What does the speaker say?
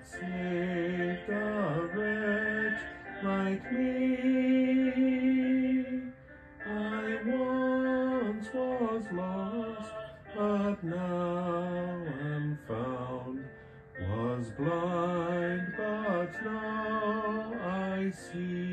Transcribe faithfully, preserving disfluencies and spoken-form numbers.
saved a wretch like me. I once was lost, but now am found, was blind, but now I see.